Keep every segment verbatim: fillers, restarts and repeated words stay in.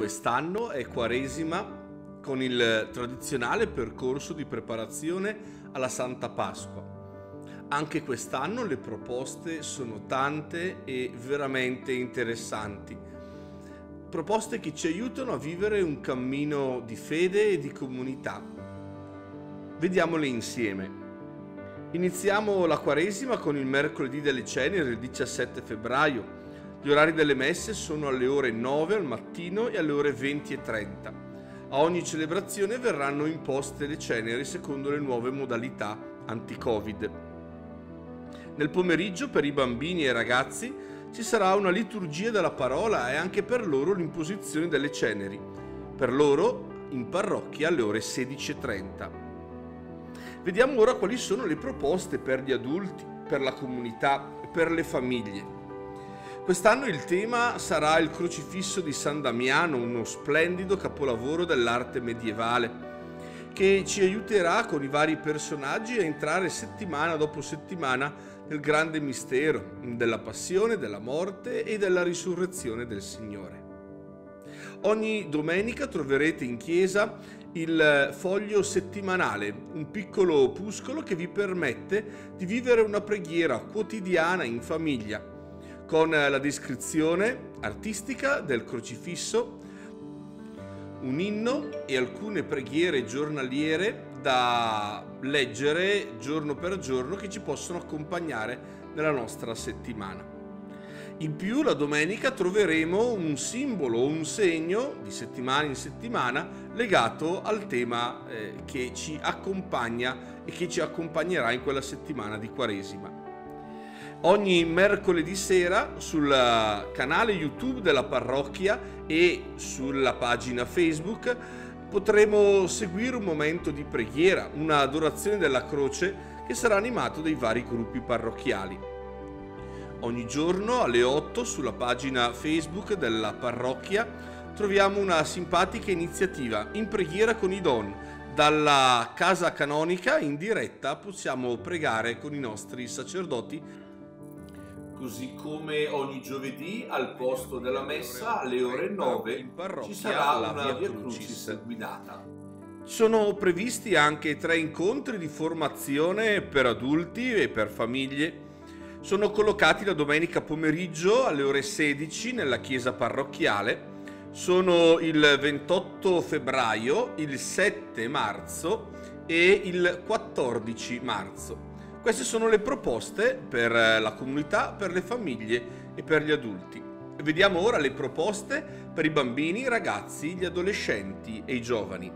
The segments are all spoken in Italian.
quest'anno è Quaresima con il tradizionale percorso di preparazione alla Santa Pasqua. Anche quest'anno le proposte sono tante e veramente interessanti. Proposte che ci aiutano a vivere un cammino di fede e di comunità. Vediamole insieme. Iniziamo la Quaresima con il mercoledì delle ceneri, il diciassette febbraio. Gli orari delle messe sono alle ore nove al mattino e alle ore venti e trenta. A ogni celebrazione verranno imposte le ceneri secondo le nuove modalità anti-Covid. Nel pomeriggio per i bambini e i ragazzi ci sarà una liturgia della parola e anche per loro l'imposizione delle ceneri. Per loro in parrocchia alle ore sedici e trenta. Vediamo ora quali sono le proposte per gli adulti, per la comunità e per le famiglie. Quest'anno il tema sarà il crocifisso di San Damiano, uno splendido capolavoro dell'arte medievale, che ci aiuterà con i vari personaggi a entrare settimana dopo settimana nel grande mistero della passione, della morte e della risurrezione del Signore. Ogni domenica troverete in chiesa il foglio settimanale, un piccolo opuscolo che vi permette di vivere una preghiera quotidiana in famiglia, con la descrizione artistica del crocifisso, un inno e alcune preghiere giornaliere da leggere giorno per giorno che ci possono accompagnare nella nostra settimana. In più la domenica troveremo un simbolo o un segno di settimana in settimana legato al tema eh, che ci accompagna e che ci accompagnerà in quella settimana di Quaresima. Ogni mercoledì sera sul canale YouTube della parrocchia e sulla pagina Facebook potremo seguire un momento di preghiera, una adorazione della croce che sarà animato dai vari gruppi parrocchiali. Ogni giorno alle otto sulla pagina Facebook della parrocchia troviamo una simpatica iniziativa in preghiera con i Don. Dalla casa canonica in diretta possiamo pregare con i nostri sacerdoti. Così come ogni giovedì al posto della messa alle ore nove in parrocchia ci sarà la Via Crucis guidata. Sono previsti anche tre incontri di formazione per adulti e per famiglie. Sono collocati la domenica pomeriggio alle ore sedici nella chiesa parrocchiale. Sono il ventotto febbraio, il sette marzo e il quattordici marzo. Queste sono le proposte per la comunità, per le famiglie e per gli adulti. Vediamo ora le proposte per i bambini, i ragazzi, gli adolescenti e i giovani.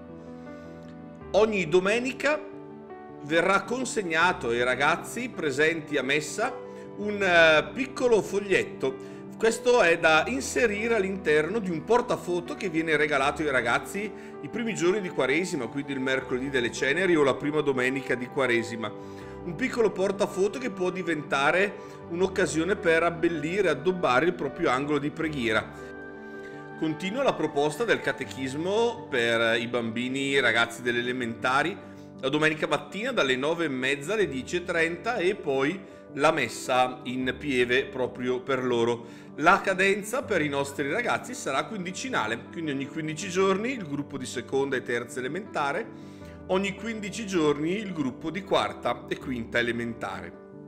Ogni domenica verrà consegnato ai ragazzi presenti a messa un piccolo foglietto. Questo è da inserire all'interno di un portafoto che viene regalato ai ragazzi i primi giorni di Quaresima, quindi il mercoledì delle ceneri o la prima domenica di Quaresima. Un piccolo portafoto che può diventare un'occasione per abbellire e addobbare il proprio angolo di preghiera. Continua la proposta del catechismo per i bambini e i ragazzi delle elementari la domenica mattina dalle nove e mezza alle dieci e trenta e poi la messa in pieve proprio per loro. La cadenza per i nostri ragazzi sarà quindicinale, quindi ogni quindici giorni il gruppo di seconda e terza elementare, ogni quindici giorni il gruppo di quarta e quinta elementare.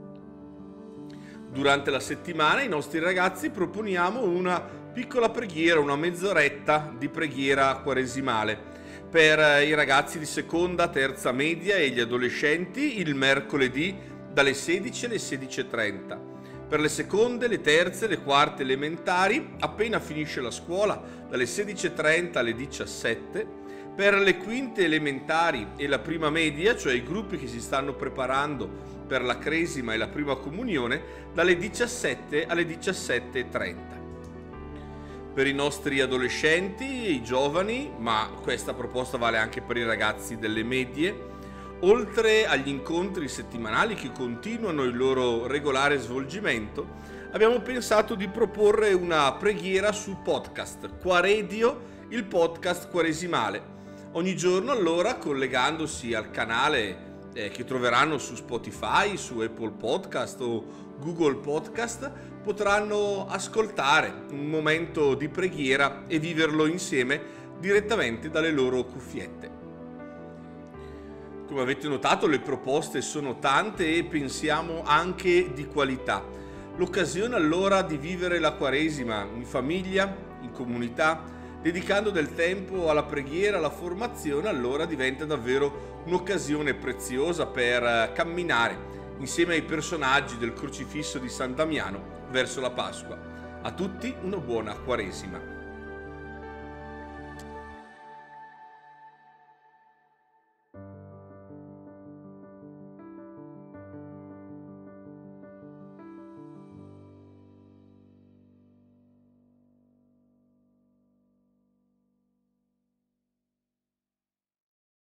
Durante la settimana ai nostri ragazzi proponiamo una piccola preghiera, una mezz'oretta di preghiera quaresimale per i ragazzi di seconda, terza media e gli adolescenti il mercoledì dalle sedici alle sedici e trenta. Per le seconde, le terze, le quarte elementari appena finisce la scuola dalle sedici e trenta alle diciassette. Per le quinte elementari e la prima media, cioè i gruppi che si stanno preparando per la Cresima e la prima comunione, dalle diciassette alle diciassette e trenta. Per i nostri adolescenti e i giovani, ma questa proposta vale anche per i ragazzi delle medie, oltre agli incontri settimanali che continuano il loro regolare svolgimento, abbiamo pensato di proporre una preghiera su podcast, Quaredio, il podcast quaresimale. Ogni giorno allora, collegandosi al canale eh, che troveranno su Spotify, su Apple Podcast o, Google Podcast potranno ascoltare un momento di preghiera e viverlo insieme direttamente dalle loro cuffiette. Come avete notato, le proposte sono tante e pensiamo anche di qualità. L'occasione allora di vivere la Quaresima in famiglia, in comunità, dedicando del tempo alla preghiera, alla formazione, allora diventa davvero un'occasione preziosa per camminare insieme ai personaggi del crocifisso di San Damiano verso la Pasqua. A tutti una buona Quaresima.